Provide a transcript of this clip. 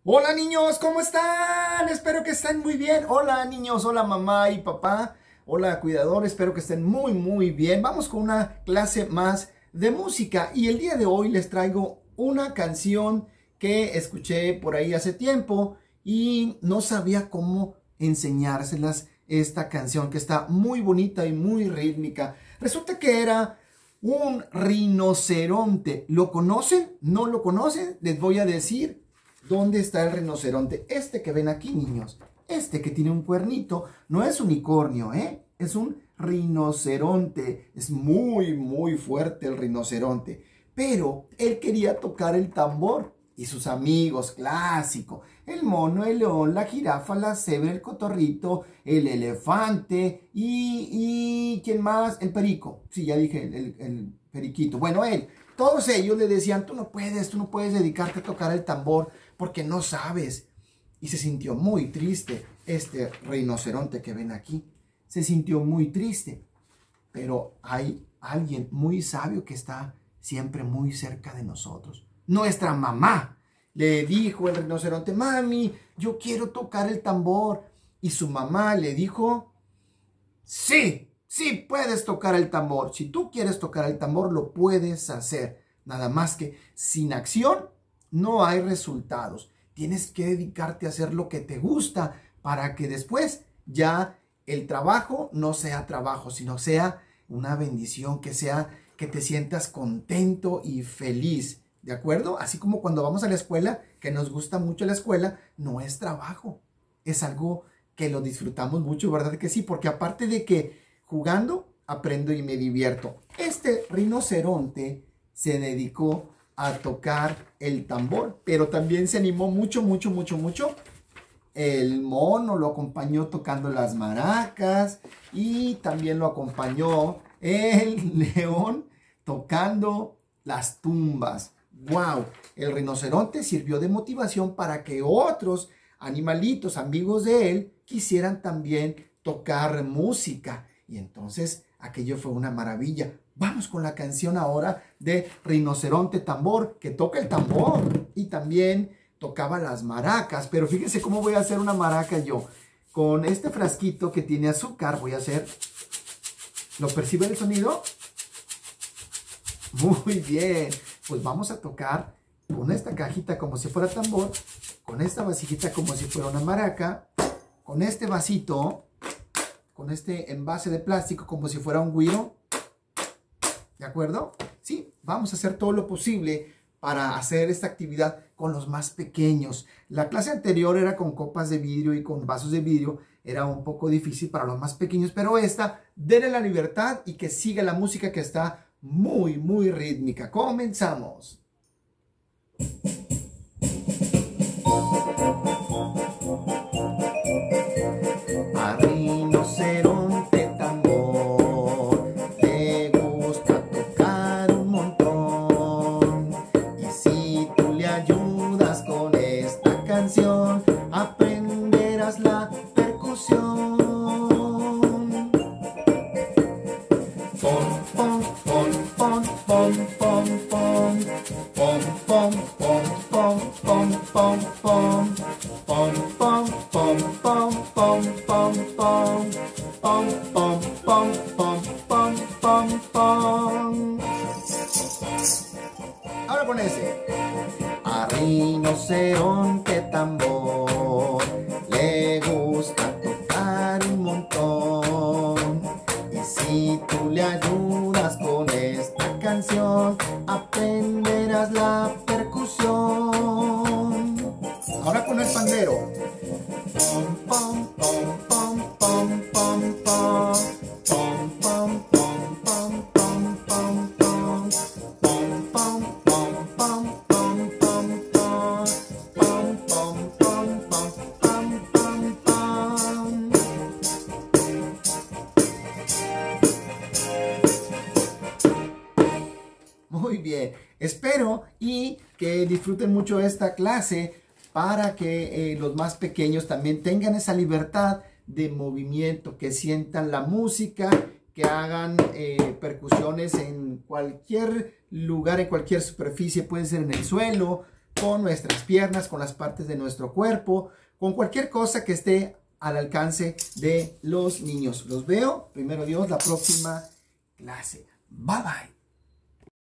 Hola niños, ¿cómo están? Espero que estén muy bien. Hola niños, hola mamá y papá. Hola cuidador, espero que estén muy bien. Vamos con una clase más de música y el día de hoy les traigo una canción que escuché por ahí hace tiempo y no sabía cómo enseñárselas esta canción que está muy bonita y muy rítmica. Resulta que era un rinoceronte. ¿Lo conocen? ¿No lo conocen? Les voy a decir. ¿Dónde está el rinoceronte? Este que ven aquí, niños. Este que tiene un cuernito. No es unicornio, ¿eh? Es un rinoceronte. Es muy fuerte el rinoceronte. Pero él quería tocar el tambor. Y sus amigos, clásico. El mono, el león, la jirafa, la cebra, el cotorrito, el elefante y ¿quién más? El perico. Sí, ya dije, el periquito. Bueno, él. Todos ellos le decían, tú no puedes dedicarte a tocar el tambor porque no sabes. Y se sintió muy triste este rinoceronte que ven aquí. Se sintió muy triste. Pero hay alguien muy sabio que está siempre muy cerca de nosotros. Nuestra mamá. Le dijo el rinoceronte, mami, yo quiero tocar el tambor. Y su mamá le dijo, sí puedes tocar el tambor. Si tú quieres tocar el tambor, lo puedes hacer. Nada más que sin acción no hay resultados. Tienes que dedicarte a hacer lo que te gusta para que después ya el trabajo no sea trabajo, sino sea una bendición, que sea que te sientas contento y feliz. ¿De acuerdo? Así como cuando vamos a la escuela, que nos gusta mucho la escuela, no es trabajo. Es algo que lo disfrutamos mucho, ¿verdad que sí? Porque aparte de que jugando, aprendo y me divierto. Este rinoceronte se dedicó a tocar el tambor, pero también se animó mucho. El mono lo acompañó tocando las maracas y también lo acompañó el león tocando las tumbas. ¡Wow! El rinoceronte sirvió de motivación para que otros animalitos, amigos de él, quisieran también tocar música. Y entonces aquello fue una maravilla. Vamos con la canción ahora de Rinoceronte Tambor, que toca el tambor y también tocaba las maracas. Pero fíjense cómo voy a hacer una maraca yo. Con este frasquito que tiene azúcar voy a hacer... ¿Lo percibe el sonido? Muy bien. Pues vamos a tocar con esta cajita como si fuera tambor, con esta vasijita como si fuera una maraca, con este vasito, con este envase de plástico como si fuera un güiro. ¿De acuerdo? Sí, vamos a hacer todo lo posible para hacer esta actividad con los más pequeños. La clase anterior era con copas de vidrio y con vasos de vidrio. Era un poco difícil para los más pequeños, pero esta, denle la libertad y que siga la música que está muy rítmica. Comenzamos. A rinoceronte tambor le gusta tocar un montón. Y si tú le ayudas con esta canción, aprenderás la percusión. Pom, pom, pom, pom, pom, pom, pom. Pom, pom, pom, pom, pom, pom, pom. Pom, pom, pom, pom, pom, pom, pom. Pom, pom, pom, pom, pom, pom, pom. Ahora con ese. A rinoceronte tambor le gusta tocar un montón. Y si tú le ayudas con esta canción, aprenderás la percusión. Ahora con el pandero. Pom, pom, pom, pom, pom, pom, pom. Pom, pom, pom, pom, pom, pom, pom. Pom, pom, pom, pom, pom, pom, pom. Pom, pom, pom, pom, pom, pom, pom. Muy bien, espero y que disfruten mucho esta clase para que los más pequeños también tengan esa libertad de movimiento, que sientan la música, que hagan percusiones en cualquier lugar, en cualquier superficie, puede ser en el suelo, con nuestras piernas, con las partes de nuestro cuerpo, con cualquier cosa que esté al alcance de los niños. Los veo, primero Dios, la próxima clase. Bye bye.